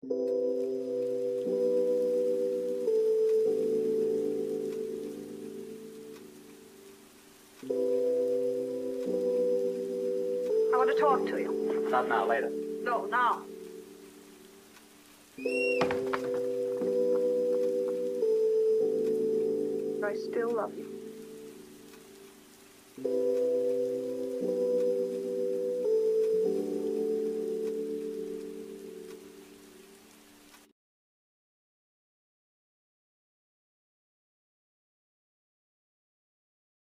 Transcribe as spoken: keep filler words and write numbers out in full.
I want to talk to you. Not now, later. No, now. I still love you.